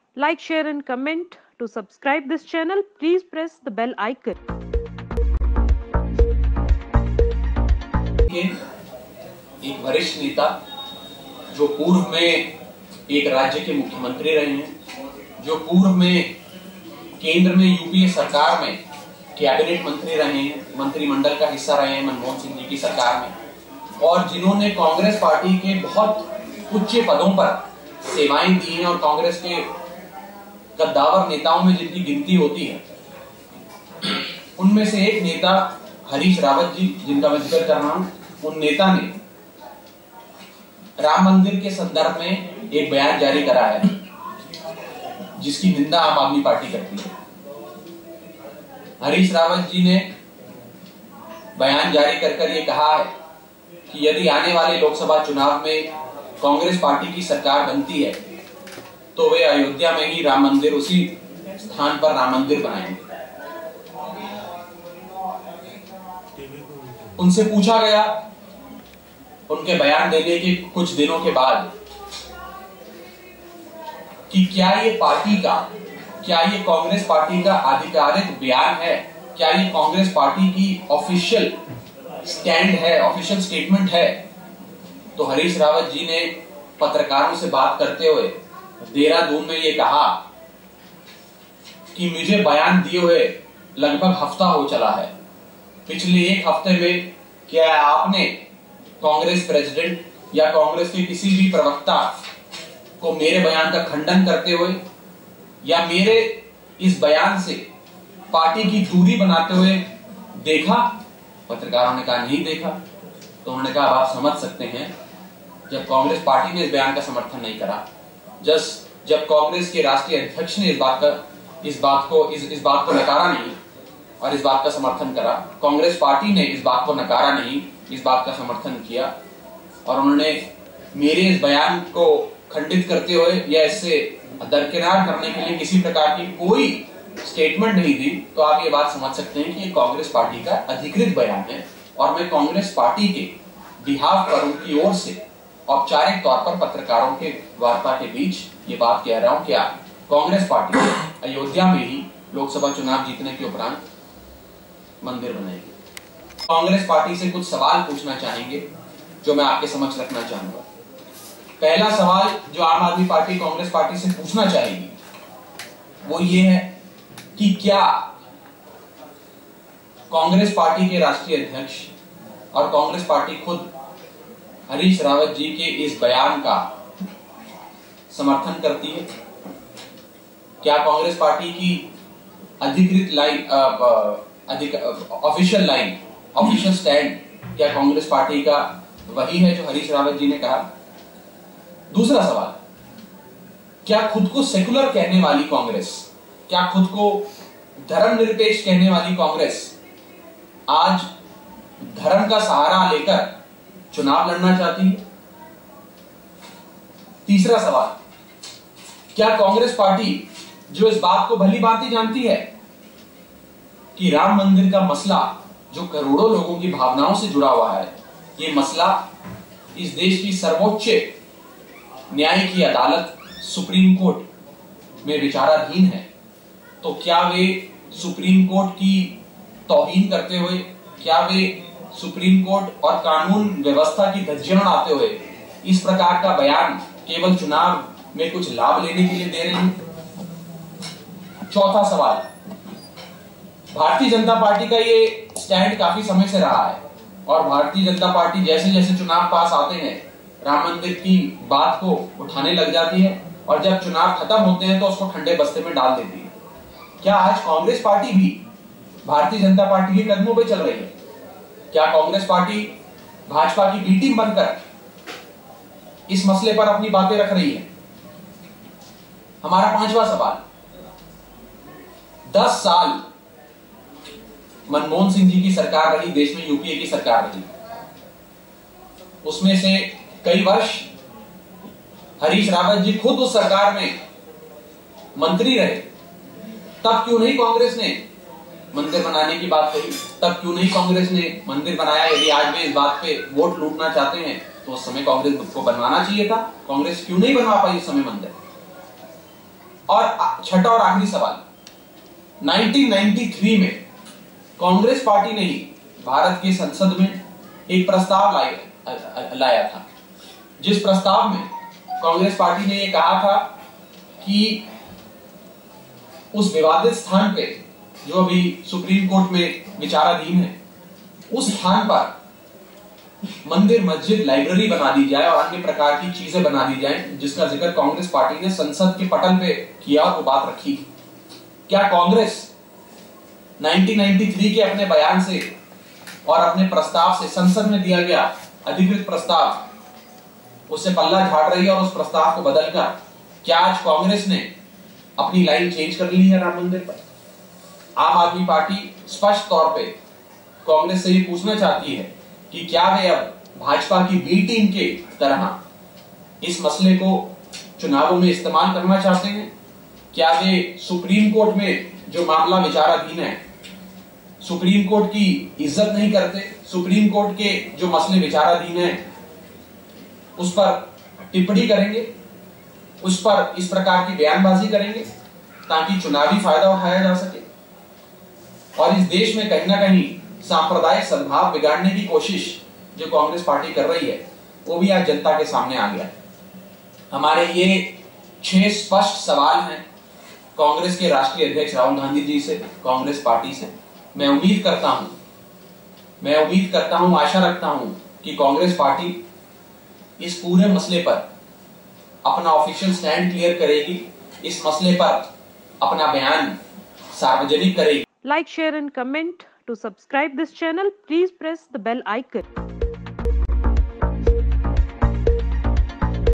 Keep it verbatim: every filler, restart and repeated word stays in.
Like, share and comment. To subscribe this channel, please press the bell icon. एक वरिष्ठ नेता जो पूर्व में एक राज्य के मुख्यमंत्री रहे हैं, जो पूर्व में केंद्र में यूपीए सरकार में कैबिनेट मंत्री रहे हैं, मंत्रिमंडल का हिस्सा रहे हैं मनमोहन सिंह जी की सरकार में, और जिन्होंने कांग्रेस पार्टी के बहुत उच्च पदों पर सेवाएं दी हैं और कांग्रेस के कद्दावर नेताओं में जिनकी गिनती होती है, उनमें से एक नेता हरीश रावत जी, जिनका मैं जिक्र कर रहा हूं, उन नेता ने राम मंदिर के संदर्भ में एक बयान जारी करा है जिसकी निंदा आम आदमी पार्टी करती है। हरीश रावत जी ने बयान जारी कर कर ये कहा है कि यदि आने वाले लोकसभा चुनाव में कांग्रेस पार्टी की सरकार बनती है तो वे अयोध्या में ही राम मंदिर, उसी स्थान पर राम मंदिर बनाएंगे। उनसे पूछा गया उनके बयान देने के कुछ दिनों के बाद कि क्या ये पार्टी का, क्या ये कांग्रेस पार्टी का आधिकारिक बयान है, क्या ये कांग्रेस पार्टी की ऑफिशियल स्टैंड है, ऑफिशियल स्टेटमेंट है। तो हरीश रावत जी ने पत्रकारों से बात करते हुए देहरादून में ये कहा कि मुझे बयान दिए हुए लगभग हफ्ता हो चला है। पिछले एक हफ्ते में क्या आपने कांग्रेस प्रेसिडेंट या कांग्रेस के किसी भी प्रवक्ता को मेरे बयान का खंडन करते हुए या मेरे इस बयान से पार्टी की दूरी बनाते हुए देखा? पत्रकारों ने कहा नहीं देखा। तो उन्होंने कहा आप समझ सकते हैं, जब कांग्रेस पार्टी ने इस बयान का समर्थन नहीं करा, जस जब कांग्रेस के राष्ट्रीय अध्यक्ष ने इस बात का इस बात को इस, इस बात को नकारा नहीं और इस बात का समर्थन करा, कांग्रेस पार्टी ने इस बात को नकारा नहीं, इस बात का समर्थन किया, और उन्होंने मेरे इस बयान को खंडित करते हुए या इससे दरकिनार करने के लिए किसी प्रकार की कोई स्टेटमेंट नहीं दी, तो आप ये बात समझ सकते हैं कि ये कांग्रेस पार्टी का अधिकृत बयान है। और मैं कांग्रेस पार्टी के बिहाफ पर, उनकी ओर से औपचारिक तौर पर पत्रकारों के वार्ता के बीच ये बात कह रहा हूं, क्या कांग्रेस पार्टी अयोध्या में ही लोकसभा चुनाव जीतने के उपरांत मंदिर बनाएगी। कांग्रेस पार्टी से कुछ सवाल पूछना चाहेंगे जो मैं आपके समक्ष रखना चाहूंगा। पहला सवाल जो आम आदमी पार्टी कांग्रेस पार्टी से पूछना चाहेगी वो ये है कि क्या कांग्रेस पार्टी के राष्ट्रीय अध्यक्ष और कांग्रेस पार्टी खुद हरीश रावत जी के इस बयान का समर्थन करती है? क्या कांग्रेस पार्टी की अधिकृत लाइन, अधिक ऑफिशियल लाइन, ऑफिशियल स्टैंड क्या कांग्रेस पार्टी का वही है जो हरीश रावत जी ने कहा? दूसरा सवाल, क्या खुद को सेकुलर कहने वाली कांग्रेस, क्या खुद को धर्मनिरपेक्ष कहने वाली कांग्रेस आज धर्म का सहारा लेकर चुनाव लड़ना चाहती है? तीसरा सवाल, क्या कांग्रेस पार्टी जो इस बात को भली भांति जानती है कि राम मंदिर का मसला जो करोड़ों लोगों की भावनाओं से जुड़ा हुआ है, ये मसला इस देश की सर्वोच्च न्याय की अदालत सुप्रीम कोर्ट में विचाराधीन है, तो क्या वे सुप्रीम कोर्ट की तौहीन करते हुए, क्या वे सुप्रीम कोर्ट और कानून व्यवस्था की धज्जियां उड़ाते हुए इस प्रकार का बयान केवल चुनाव में कुछ लाभ लेने के लिए दे रहे हैं? चौथा सवाल, भारतीय जनता पार्टी का ये स्टैंड काफी समय से रहा है और भारतीय जनता पार्टी जैसे जैसे चुनाव पास आते हैं राम मंदिर की बात को उठाने लग जाती है और जब चुनाव खत्म होते हैं तो उसको ठंडे बस्ते में डाल देती है। क्या आज कांग्रेस पार्टी भी भारतीय जनता पार्टी के कदमों पर चल रही है? क्या कांग्रेस पार्टी भाजपा की बी टीम बनकर इस मसले पर अपनी बातें रख रही है? हमारा पांचवा सवाल, दस साल मनमोहन सिंह जी की सरकार रही, देश में यूपीए की सरकार रही, उसमें से कई वर्ष हरीश रावत जी खुद उस सरकार में मंत्री रहे, तब क्यों नहीं कांग्रेस ने मंदिर बनाने की बात कही? तब क्यों नहीं कांग्रेस ने मंदिर बनाया? यदि आज वे इस बात पे वोट लूटना चाहते हैं तो उस समय कांग्रेस को बनवाना चाहिए था। कांग्रेस क्यों नहीं बनवा पाई उस समय मंदिर? और छठा और आखिरी सवाल, नाइनटीन नाइंटी थ्री में कांग्रेस पार्टी ने ही भारत की संसद में एक प्रस्ताव लाया लाया था, जिस प्रस्ताव में कांग्रेस पार्टी ने यह कहा था कि उस विवादित स्थान पे जो अभी सुप्रीम कोर्ट में विचाराधीन है, उस स्थान पर मंदिर, मस्जिद, लाइब्रेरी बना दी जाए और अन्य प्रकार की चीजें बना दी जाए, जिसका जिक्र कांग्रेस पार्टी ने संसद के पटल पे किया और वो बात रखी। क्या कांग्रेस नाइनटीन नाइंटी थ्री के अपने बयान से और अपने प्रस्ताव से, संसद में दिया गया अधिकृत प्रस्ताव, उससे पल्ला झाड़ रही है और उस प्रस्ताव को बदलकर क्या आज कांग्रेस ने अपनी लाइन चेंज कर ली है राम मंदिर पर? आम आदमी पार्टी स्पष्ट तौर पे कांग्रेस से ये पूछना चाहती है कि क्या वे अब भाजपा की बी टीम के तरह इस मसले को चुनावों में इस्तेमाल करना चाहते हैं? क्या वे सुप्रीम कोर्ट में जो मामला विचाराधीन है, सुप्रीम कोर्ट की इज्जत नहीं करते? सुप्रीम कोर्ट के जो मसले विचाराधीन है उस पर टिप्पणी करेंगे, उस पर इस प्रकार की बयानबाजी करेंगे ताकि चुनावी फायदा उठाया जा सके? और इस देश में कहीं ना कहीं सांप्रदायिक सद्भाव बिगाड़ने की कोशिश जो कांग्रेस पार्टी कर रही है, वो भी आज जनता के सामने आ गया है। हमारे ये छह स्पष्ट सवाल हैं कांग्रेस के राष्ट्रीय अध्यक्ष राहुल गांधी जी से, कांग्रेस पार्टी से। मैं उम्मीद करता हूं मैं उम्मीद करता हूं आशा रखता हूं कि कांग्रेस पार्टी इस पूरे मसले पर अपना ऑफिशियल स्टैंड क्लियर करेगी, इस मसले पर अपना बयान सार्वजनिक करेगी। Like, share and comment. To subscribe this channel, please press the bell icon.